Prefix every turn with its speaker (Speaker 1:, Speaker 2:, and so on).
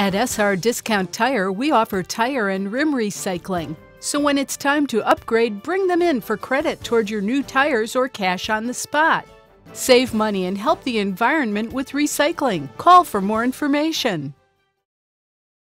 Speaker 1: At SR Discount Tire, we offer tire and rim recycling. So when it's time to upgrade, bring them in for credit toward your new tires or cash on the spot. Save money and help the environment with recycling. Call for more information.